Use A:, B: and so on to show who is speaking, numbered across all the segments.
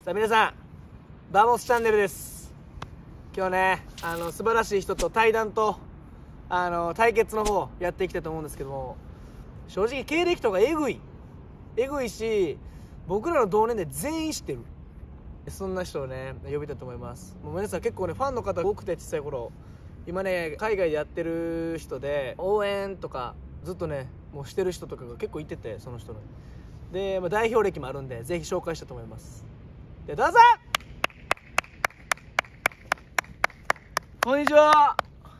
A: さあ皆さん、バモスチャンネルです。今日ね、素晴らしい人と対談と対決の方やっていきたいと思うんですけども、正直経歴とかえぐいし、僕らの同年代全員知ってる。そんな人をね呼びたいと思います。もう皆さん結構ねファンの方多くて、小さい頃今ね海外でやってる人で応援とかずっとねもうしてる人とかが結構いてて、その人ので、代表歴もあるんでぜひ紹介したいと思います。でどうぞ。こんにちは。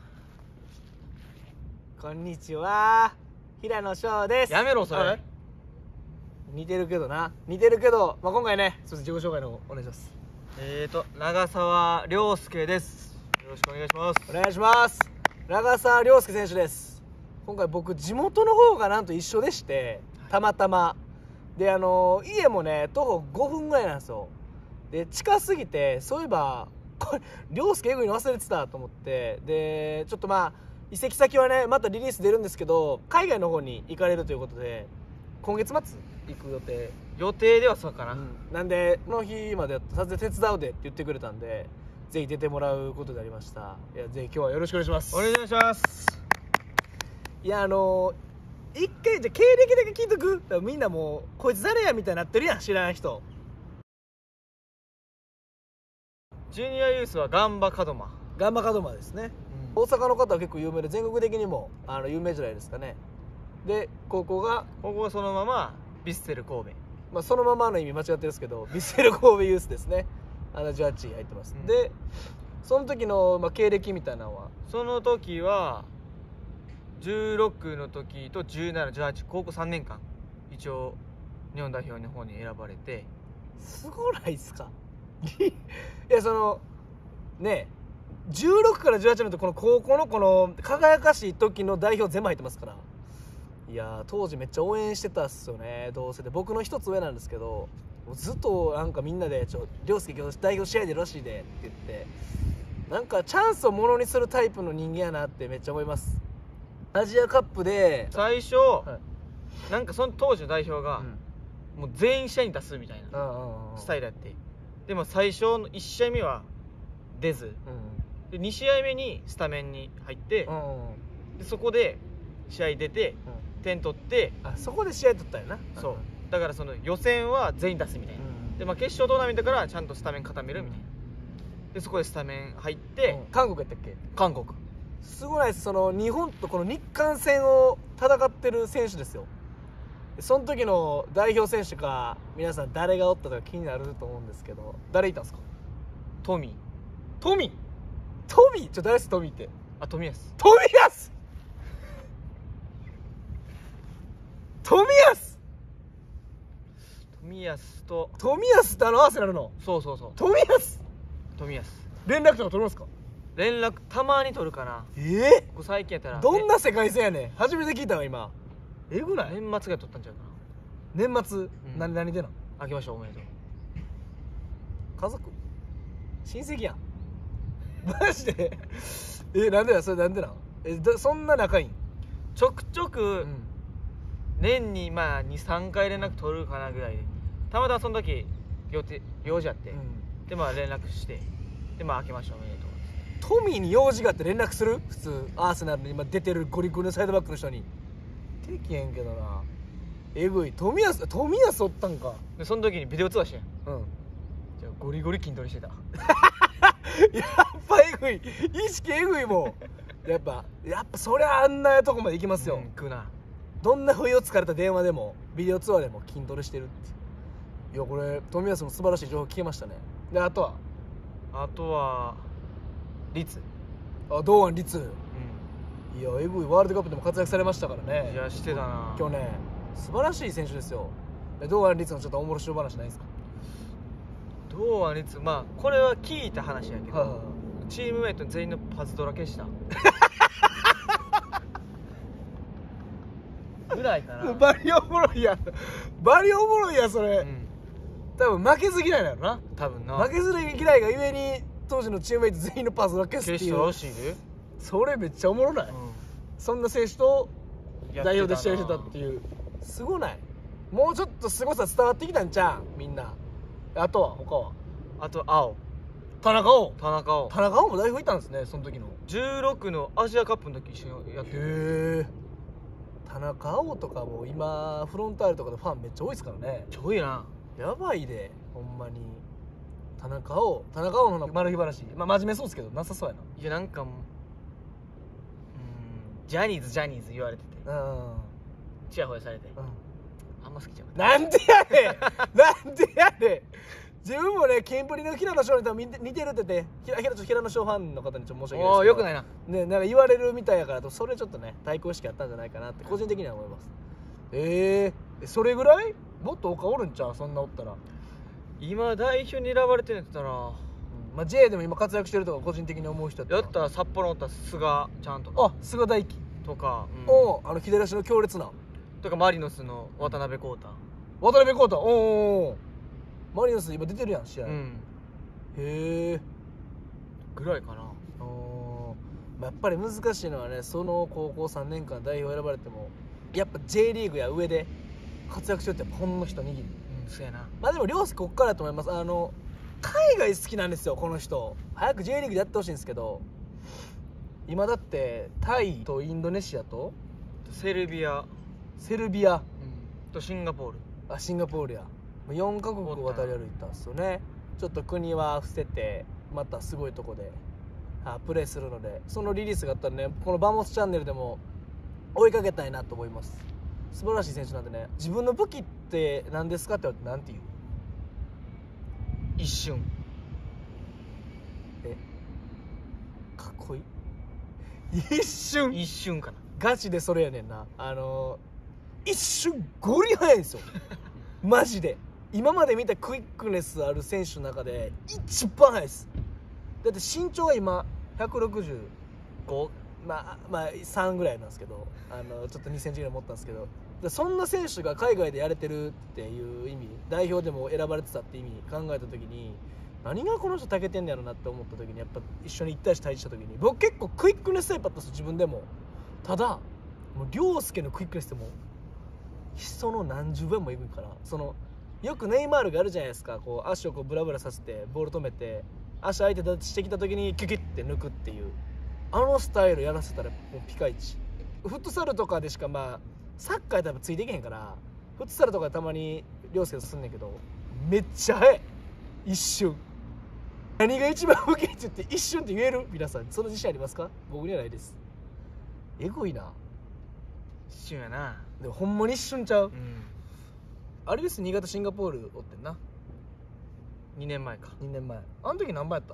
A: こんにちは、平野翔です。
B: やめろそれ。
A: 似てるけど、今回ね自己紹介の方お願いします。
B: 長澤亮介です。よろしくお願いします。
A: お願いします。長澤亮介選手です。今回僕地元の方がなんと一緒でして、たまたまで家もね徒歩5分ぐらいなんですよ。で近すぎて、そういえばこれ亮介エグいの忘れてたと思って、でちょっと移籍先はねまたリリース出るんですけど、海外の方に行かれるということで今月末行く予定
B: ではそうかな、
A: なんでこの日まで撮影手伝うでって言ってくれたんで、ぜひ出てもらうことになりました。いやぜひ今日はよろしくお願いします。
B: お願いします。
A: いや一回じゃ経歴だけ聞いとく。みんなもうこいつ誰やみたいになってるやん、知らない人。
B: ジュニアユースはガンバ門真
A: ですね、大阪の方は結構有名で、全国的にも有名じゃないですかね。で高校が
B: そのままヴィッセル神戸、
A: そのままの意味間違ってるんですけど、ヴィッセル神戸ユースですね。18位入ってます、でその時の、経歴みたいなのは、
B: その時は16の時と17、18高校3年間一応日本代表の方に選ばれて。
A: すごないっすか。いやね16から18のとこの高校のこの輝かしい時の代表全部入ってますから。いや当時めっちゃ応援してたっすよね。同世で僕の一つ上なんですけど、ずっとなんかみんなで亮介今日代表試合出るらしいでって言って、なんかチャンスをものにするタイプの人間やなってめっちゃ思います。アジアカップで
B: 最初、なんかその当時の代表が、もう全員試合に出すみたいなスタイルやって、でも最初の1試合目は出ず、で2試合目にスタメンに入って、でそこで試合出て、点取って、
A: そこで試合取ったよな。
B: そうだからその予選は全員出すみたいな、で、決勝トーナメントからちゃんとスタメン固めるみたいな、でそこでスタメン入って、
A: 韓国やったっけ。
B: 韓国
A: すごいです。日本とこの日韓戦を戦ってる選手ですよ。その時の代表選手か皆さん誰がおったとか気になると思うんですけど、誰いたんですか。
B: トミ
A: ー誰です。トミーって
B: 冨安って
A: アーセナルの。
B: そう
A: 冨安連絡とか取るんですか。
B: 連絡たまに取るかな。最近やったら
A: どんな世界線やねん。初めて聞いたわ今。えぐない。
B: 年末が取ったんちゃうか
A: な。年末、何でな。
B: 明けましておめでとう。
A: 家族親戚やんマジで。なんでなんそんな仲いいん。
B: ちょくちょく、年に2、3回連絡取るかなぐらいで、たまたまその時用事あって、で連絡して、で明けましておめでとう。
A: トミーに用事があって連絡する。普通アーセナルに今出てるゴリゴリのサイドバックの人にできへんけどな。えぐい。冨安おったんか。
B: でその時にビデオ通話してん。じゃあゴリゴリ筋トレしてた
A: やっぱえぐい。意識えぐいもん。やっぱそりゃあんなとこまで行きますよ。
B: 行くな。
A: どんな不意をつかれた電話でもビデオ通話でも筋トレしてるって。いやこれ冨安の素晴らしい情報聞けましたね。であとは
B: 律。
A: 堂安律。いやえぐい。ワールドカップでも活躍されましたからね。
B: いやしてたな。
A: 去年素晴らしい選手ですよ。堂安律のちょっとおもろしろ話ないですか。
B: 堂安律、これは聞いた話やけど、チームメイト全員のパズドラ消したぐらいかな。
A: バリおもろいやそれ。多分負けず嫌いなのな。負けず嫌いがゆえに当時のチームメイト全員のパズドラ消すっていう。
B: らしいで。
A: それめっちゃおもろない。そんな選手と代表で試合してたっていう。すごない。もうちょっとすごさ伝わってきたんちゃうみんな。 あとは他は
B: あと青
A: 田中碧
B: 田中碧
A: 田中碧も代表いたんですね、その時の。
B: 16のアジアカップの時一緒にやってる。
A: へえ。田中碧とかも今フロンターレとかでファンめっちゃ多いですからね。
B: ちょいな。
A: やばいでほんまに。田中碧のマル秘話、まあ真面目そうですけどなさそうやな。
B: いやなんかもうジャニーズ言われててチヤホヤされて、あんま好きじゃなくて。
A: なんでやねんなんでやねん。自分もね、キンプリの平野翔に多分似てるって言って平野翔ファンの方にちょっと申し訳ないですけど、
B: よくないな
A: ね、なんか言われるみたいやからそれちょっとね対抗意識あったんじゃないかなって個人的には思います。それぐらいもっと他おるんちゃう、そんなおったら。
B: 今代表に選ばれてるんやったら、
A: まあ J でも今活躍してるとか個人的に思う人
B: やったら札幌おったら菅ちゃんとか。
A: あ、菅大輝
B: とか、
A: 左足の強烈な
B: とかマリノスの渡辺康太。
A: おマリノス今出てるやん試合。へえ
B: ぐらいかな。
A: やっぱり難しいのはね、その高校3年間代表選ばれてもやっぱ J リーグや上で活躍しようってほんの一握り。
B: そうやな。
A: まあでも涼介こっからだと思います。海外好きなんですよこの人。早く J リーグでやってほしいんですけど、今だってタイとインドネシアと
B: セルビア、
A: と
B: シンガポール。
A: シンガポールや4カ国渡り歩いたんですよね。ちょっと国は伏せてまたすごいとこでプレーするので、そのリリースがあったらね、このバモスチャンネルでも追いかけたいなと思います。素晴らしい選手なんでね。自分の武器って何ですかって言われて何て言う？
B: 一瞬。
A: かっこいい。一瞬
B: かな。
A: ガチでそれやねんな。一瞬ゴリ速いんですよマジで。今まで見たクイックネスある選手の中で一番速いです。だって身長は今165、まあ3ぐらいなんですけど、ちょっと2センチぐらい持ったんですけど、そんな選手が海外でやれてるっていう意味、代表でも選ばれてたって意味考えた時に、何がこの人たけてんねやろなって思った時に、やっぱ一緒に1対1対峙した時に僕結構クイックネスタイプだったんですよ自分でも。ただもう涼介のクイックネスってもう人の何十倍もいくから、よくネイマールがあるじゃないですか、こう足をこうブラブラさせてボール止めて足相手してきた時にキュキュッて抜くっていうスタイルやらせたらもうピカイチ。フットサルとかでしかサッカーやったらついていけへんから、フットサルとかでたまに涼介とすんねんけど、めっちゃ速い。一瞬。何が一番武器って言って一瞬って言える？皆さんその自信ありますか？僕にはないです。エゴいな。
B: 一瞬やな。
A: でもほんまに一瞬ちゃう。あれです、新潟シンガポールおってんな。
B: 2年前か。
A: 2年前。あの時何番やった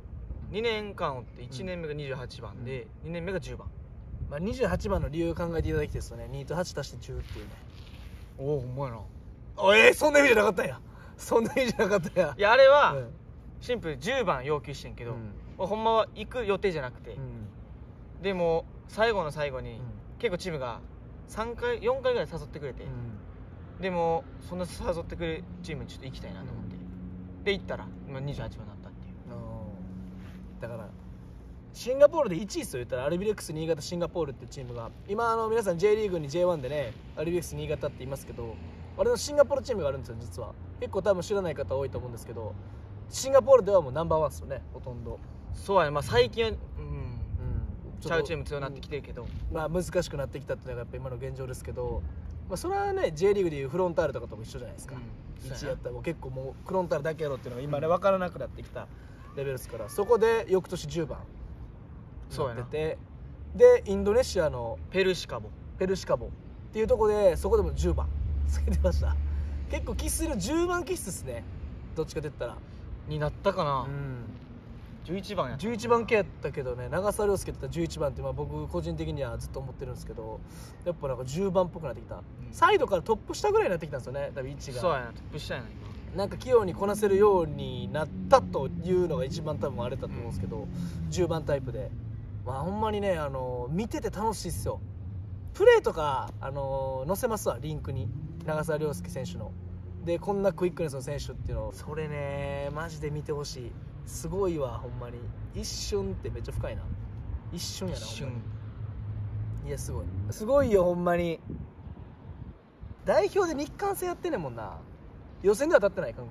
B: ？2年間おって1年目が28番で、2年目が10番。
A: まあ28番の理由を考えていただきたいですよね。2と8足して10っていうね。
B: おお、ほんまやな。
A: そんな意味じゃなかったんや。
B: いやあれは、シンプル10番要求してんけど、ほんまは行く予定じゃなくて、でも最後の最後に、結構チームが4回ぐらい誘ってくれて、でもそんな誘ってくれるチームにちょっと行きたいなと思って、で行ったら今28番になったっていう。
A: だからシンガポールで1位っすよ言ったら、アルビレックス新潟シンガポールっていうチームが今皆さん J リーグに J1 でねアルビレックス新潟って言いますけど、あれのシンガポールチームがあるんですよ実は。結構多分知らない方多いと思うんですけど、シンガポールではもうナンバーワンですよね、ほとんど。
B: そうやね。まあ最近はちゃうチーム強くなってきてるけど、
A: まあ難しくなってきたっていうのがやっぱ今の現状ですけど、まあそれはね J リーグでいうフロンターレとかとも一緒じゃないですか。1位やったらもう結構もうフロンターレだけやろっていうのが今ね分からなくなってきたレベルですから、そこで翌年10番
B: そうやな。
A: でインドネシアの
B: ペルシカボ
A: っていうところで、そこでも10番つけてました。結構気する10番気質ですね、どっちかと言ったら
B: になったかな。11番やった
A: 11番系やったけどね、長澤涼介って言ったら11番って僕個人的にはずっと思ってるんですけど、やっぱなんか10番っぽくなってきた、サイドからトップ下ぐらいになってきたんですよね、多分位置が。
B: そうやな、トップ下やな今。
A: なんか器用にこなせるようになったというのが一番多分あれだと思うんですけど、10番タイプで、まあほんまにね見てて楽しいっすよ。プレーとか載せますわリンクに、長澤涼介選手のでこんなクイックネスの選手っていうのを、それねマジで見てほしい。すごいわほんまに。一瞬ってめっちゃ深いな。一瞬やな、ほんまに。いやすごいよほんまに。代表で日韓戦やってんねんもんな。予選では当たってない韓国。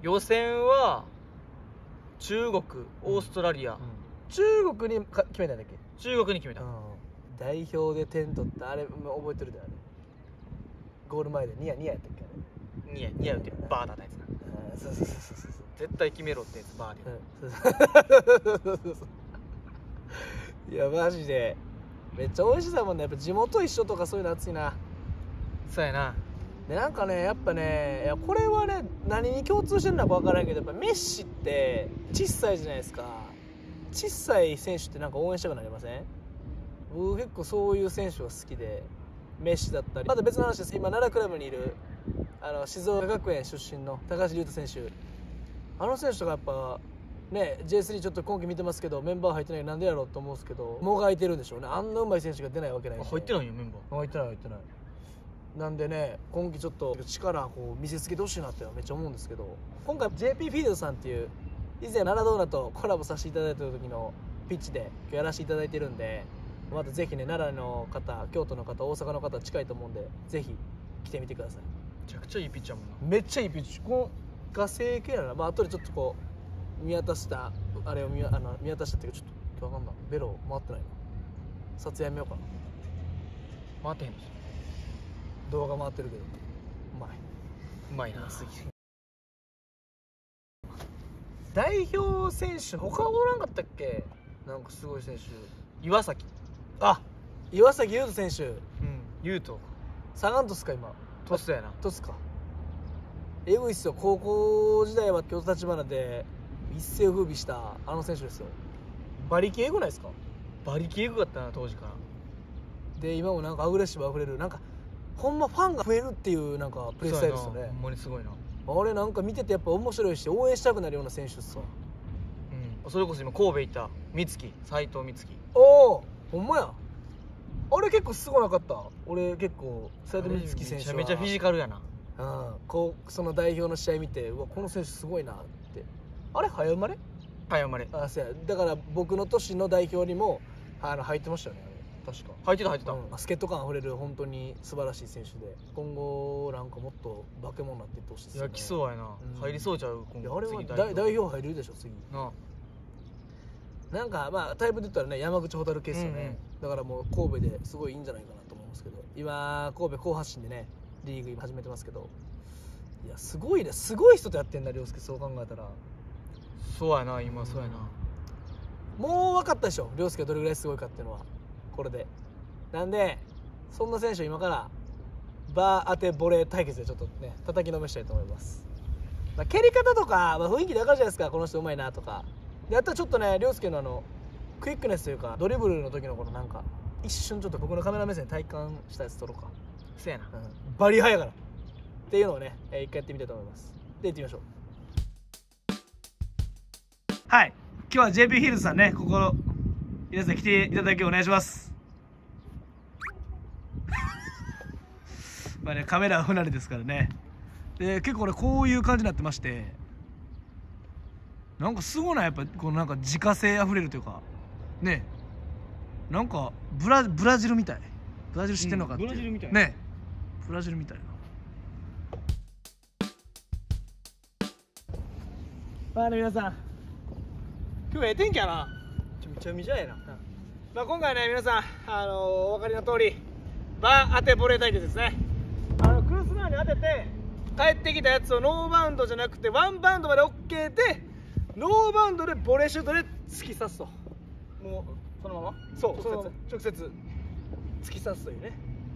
B: 予選は中国、オーストラリア、
A: 中国に決めたんだっけ。
B: 中国に決めた。
A: 代表で点取ったあれ覚えてるで。あれゴール前でニヤニヤやったっけ。あれ
B: ニヤってバーだったやつな。
A: そう絶
B: 対決めろってやつバーで。
A: いやマジでめっちゃ美味しさもんね。やっぱ地元一緒とかそういうの熱いな。
B: そうやな。
A: でなんかねやっぱね、いやこれはね何に共通してるのか分からんけど、やっぱメッシって小さいじゃないですか。小さい選手ってなんか応援したくなりません？僕結構そういう選手が好きで、メッシだったり、また別の話です。今奈良クラブにいる静岡学園出身の高橋龍斗選手、あの選手とかやっぱね J3 ちょっと今季見てますけど、メンバー入ってないなんでやろうと思うんですけど、もがいてるんでしょうね。あんな上手い選手が出ないわけないんで。
B: 入ってないよメンバー。
A: 入ってないなんでね、今季ちょっと力こう見せつけてほしいなってめっちゃ思うんですけど、今回 JP フィールドさんっていう以前マラドーナとコラボさせていただいた時のピッチで今日やらせていただいてるんで、またぜひね奈良の方、京都の方、大阪の方近いと思うんでぜひ来てみてください。
B: めちゃくちゃいいピッチャーもんな。
A: めっちゃいいピッチ。この画星系やな。後でちょっとこう見渡したあれを見渡したっていうか、ちょっと分かんない。ベロ回ってないな。撮影やめようかな。
B: 回ってへんの。
A: 動画回ってるけどうまい
B: な。
A: 代表選手他おらんかったっけ。なんかすごい選手。
B: 岩崎
A: 優斗選手。
B: 優斗
A: サガン鳥栖か。今
B: 鳥栖やな。
A: 鳥栖か。エグいっすよ。高校時代は京都橘で一世を風靡したあの選手ですよ。馬力エグないですか。
B: 馬力エグかったな当時から。
A: で今もなんかアグレッシブあふれる、なんかほんまファンが増えるっていうなんかプレースタイルですよね。
B: ほんまにすごいな。
A: あれなんか見ててやっぱ面白いし応援したくなるような選手っすわ。
B: それこそ今神戸行った斉藤美月。
A: おおほんまや。あれ結構すごなかった。俺結構斉藤美月選手は
B: めちゃめちゃフィジカルやな。
A: その代表の試合見て、うわこの選手すごいなって。あれ早生まれ。そうや。だから僕の年の代表にも入ってましたよね。確か
B: 入ってた、
A: 助っ人感あふれる本当に素晴らしい選手で、今後なんかもっと化け物になっていってほしいですよね。
B: いや来そうやな、入りそうちゃう。
A: 今後あれは代表入るでしょ次な。なんかタイプで言ったらね山口蛍系ですよね。だからもう神戸ですごいいいんじゃないかなと思いますけど、今神戸好発進でねリーグ今始めてますけど、いやすごいね、すごい人とやってんだ涼介。そう考えたら
B: そうやな。今そうやな。
A: もう分かったでしょ涼介がどれぐらいすごいかっていうのはこれで。なんでそんな選手を今からバー当てボレー対決でちょっとね叩きのめしたいと思います。蹴り方とか、雰囲気で分かるじゃないですか、この人うまいなとかで。あったらちょっとね涼介のクイックネスというかドリブルの時のこのなんか一瞬ちょっと僕のカメラ目線で体感したやつ撮ろうか。
B: そうやな、
A: バリ速いからっていうのをね一回やってみたいと思います。で行ってみましょう。はい、今日は JP ヒルズさんね、ここ皆さん来ていただきお願いします。カメラは不慣れですからね。で結構ねこういう感じになってまして、なんかすごいな、やっぱこのなんか自家製あふれるというかね、なんかブラジルみたい。ブラジル知ってんのかっていう、
B: ブラジルみたい
A: ね、ブラジルみたいな。皆さん今日天気やな。
B: めちゃめちゃやな。
A: 今回ね皆さんお分かりの通りバー当てボレー対決ですね。クロスバーに当てて帰ってきたやつをノーバウンドじゃなくてワンバウンドまで OK で、ノーバウンドでボレーシュートで突き刺すと。もうそのまま直接突き刺すというね。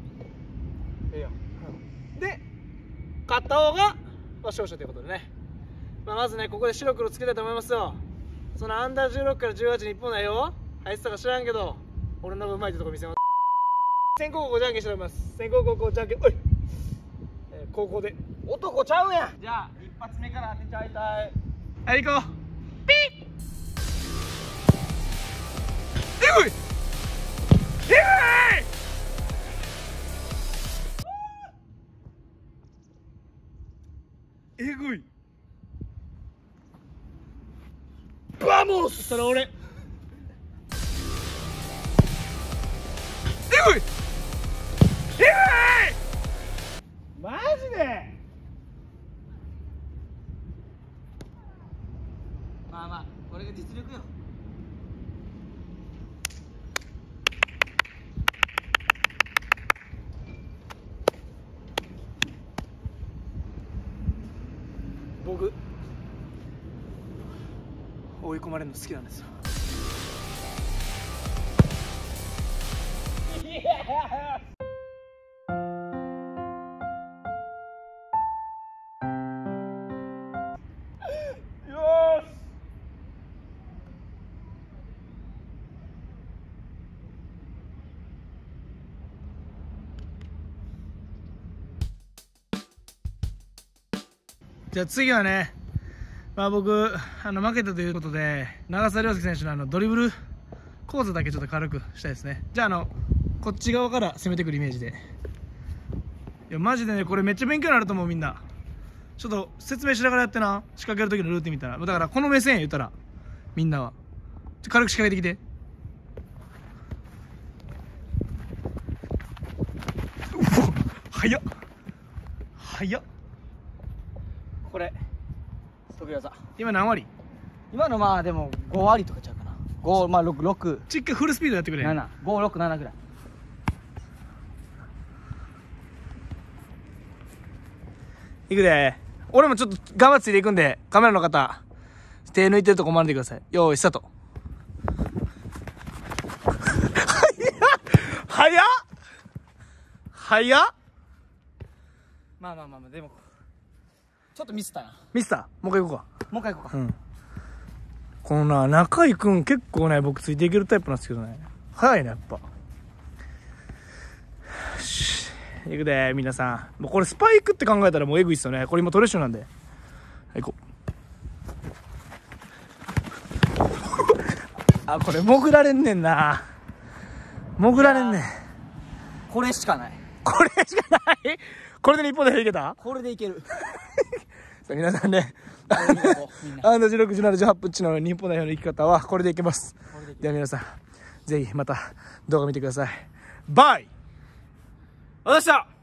A: で勝った方が勝者ということでね、まずねここで白黒つけたいと思いますよ。そのアンダー16から18日本代表入ってたか知らんけど、俺のうまいってとこ見せます。先攻後攻じゃんけんしております。先攻後攻じゃんけん、おい、高校で
B: 男ちゃうやん。じゃあ一発目から当てちゃいたい。
A: はい行こう。ピッえぐいえぐいバモス。それ俺えぐいマジで
B: まあまあこれが実力よ。
A: 僕追い込まれるの好きなんですよ。じゃあ次はね、僕負けたということで長澤亮介選手のドリブル講座だけちょっと軽くしたいですね。じゃあこっち側から攻めてくるイメージで。いやマジでねこれめっちゃ勉強になると思う。みんなちょっと説明しながらやってな。仕掛ける時のルーティンみたいな。だからこの目線言ったらみんなは軽く仕掛けてきて。早っ早っ。
B: これ得意技。
A: 今何割？
B: 今のまあでも5割とかちゃうかな。5まあ6
A: ちっかいフルスピードやってくれ。
B: 7、5、6、7ぐらい。
A: いくで。俺もちょっと頑張ってついていくんで、カメラの方手抜いてるとこ学んでください。よーいスタート。早っ早っ。
B: まあでもちょっとミスったな。
A: ミスターもう一回行こうか。
B: もう一回行こうか。
A: この中井くん結構ね僕ついていけるタイプなんですけどね、早いねやっぱ。よしいくで皆さん。もうこれスパイクって考えたらもうエグいっすよね。これ今トレッシュなんで。はい行こう。これ潜られんねんな。潜られんねん。
B: これしかない。
A: これしかない。これで日本代表いけた。
B: これでいける。
A: さあ皆さんね16、17、18分の日本代表の生き方はこれでいけます。では皆さんぜひまた動画見てください。バイ。
B: お疲れ様でした。